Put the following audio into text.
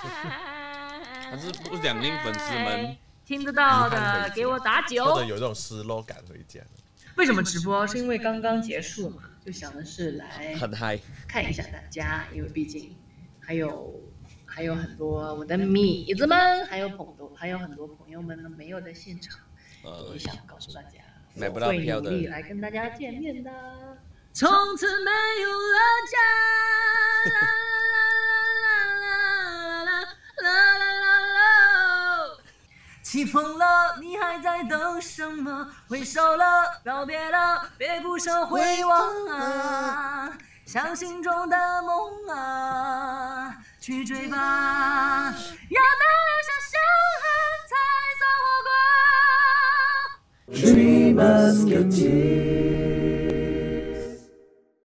但是不想令粉丝们听得到的给我打9， 或者有一种失落感回家。 为什么直播？是因为刚刚结束嘛，就想的是来很嗨， 看一下大家，因为毕竟还有很多我的米子们，还有很多朋友们呢没有在现场，也想告诉大家， 买不到票的会努力来跟大家见面的。从此没有了家，起风了，你还在等什么？挥手了，告别了，别不舍回望啊！向心中的梦啊，去追吧，要能留下伤痕，才算活过。 Three Musketeers.